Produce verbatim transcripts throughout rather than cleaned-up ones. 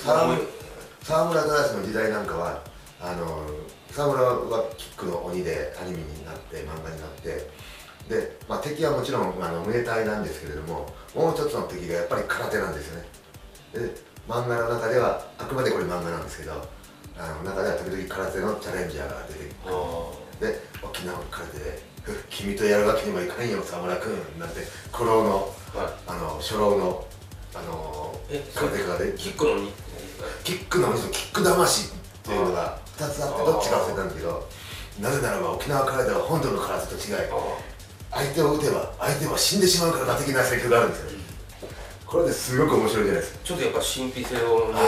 沢村ドラスの時代なんかはあの沢村はキックの鬼でアニメになって漫画になってで、まあ、敵はもちろんあのムエタイなんですけれどももう一つの敵がやっぱり空手なんですよね。で漫画の中ではあくまでこれ漫画なんですけどあの中では時々空手のチャレンジャーが出てくるで沖縄の空手で「君とやるわけにもいかんよ沢村君」なんて古老の、はい、あの初老のあの空手家でキックの鬼キックの鬼とキック魂っていうのがふたつあってどっちか忘れたんだけどなぜならば沖縄空手は本土の空手と違い相手を撃てば相手は死んでしまうから的なセリフがあるんですよ。これですごく面白いじゃないですか。 ちょっとやっぱ神秘性を見ますよね。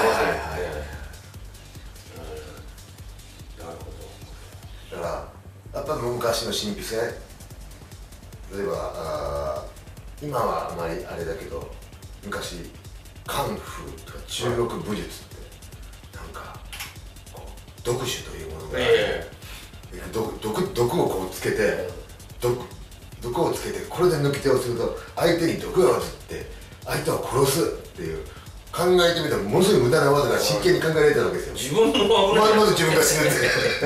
なるほど。だからやっぱ昔の神秘性例えばあ今はあまりあれだけど昔カンフーとか中国武術ってなんかこう毒種というものがあって、えー、毒, 毒, 毒をこうつけて 毒, 毒をつけてこれで抜き手をすると相手に毒が移って相手を殺すっていう考えてみたらものすごい無駄な技が真剣に考えられたわけですよ。 自分も危ないまず自分が死ぬって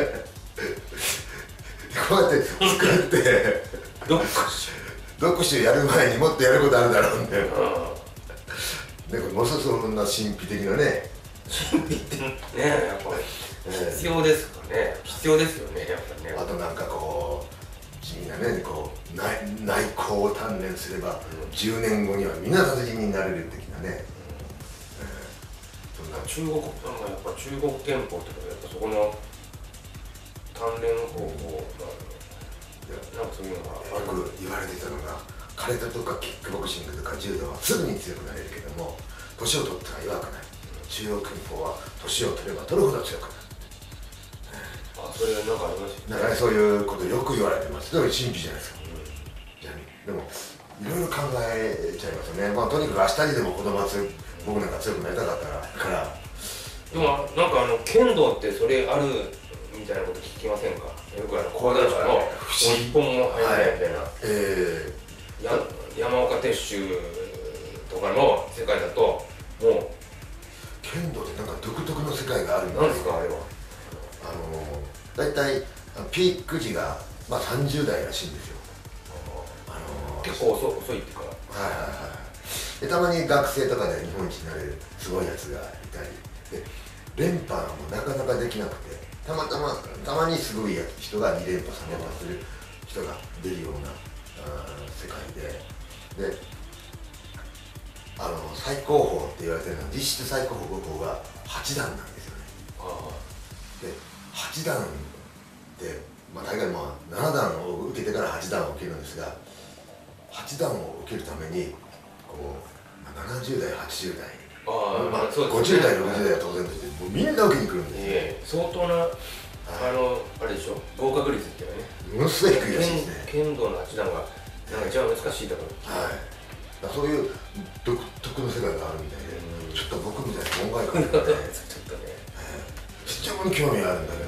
こうやって作って毒種毒種やる前にもっとやることあるだろうんだよ。でこれものすごくそんな神秘的なね神秘ってねやっぱり必要ですかね必要ですよねやっぱりね。 あとなんかこう地味なねこう 内, 内功を鍛錬すれば、うん、じゅうねんごにはみんな達人になれる的なね、 うんうん、そんな中国なんかやっぱ中国拳法ってやっぱそこの鍛錬方法がなんかそういうのがよく言われてたのが空手とかキックボクシングとか柔道はすぐに強くなれるけども年を取ったら弱くなる。中国拳法は年を取れば取るほど強くなる。 あ、それなんかありますよね。 だからそういうことよく言われてます。だから神秘じゃないですか。うん、でもいろいろ考えちゃいますよね。まあとにかく明日にでも子供は強く僕なんか強くなりたかったから。 でもなんかあの剣道ってそれあるみたいなこと聞きませんか。よくあの講談社の一本も入らないみたいな。はい、えー、や山岡鉄舟とかの世界だともう剣道ってなんか独特の世界があるんなんですかあれは。 あのだいたいピーク時が、まあ、さんじゅう代らしいんですよ。 あの結構遅いっていうか。 はいはいはい。でたまに学生とかで日本一になれるすごいやつがいたりで連覇もなかなかできなくてたまたまたまにすごい人がに連覇さん連覇する人が出るような世界でであの最高峰って言われてるのは実質最高峰ごこうがはち段なんですよね。あではち段って、まあ、大概まあなな段を受けてからはち段を受けるんですがはち段を受けるためにこう、まあ、ななじゅう代はちじゅう代あ、まあ、ごじゅう代ろくじゅう代は当然としてもうみんな受けに来るんですよ、 えー、相当なあのあれでしょ合格率っていうのはねものすごい低いらしいですね。 剣道のはち段がなんか一番難しいところ。 はい。だそういう独特の世界があるみたいで、ちょっと僕みたいな門外漢がね、ちょっとね、非常に興味があるんだけ